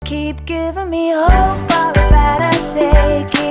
Keep giving me hope for a better day.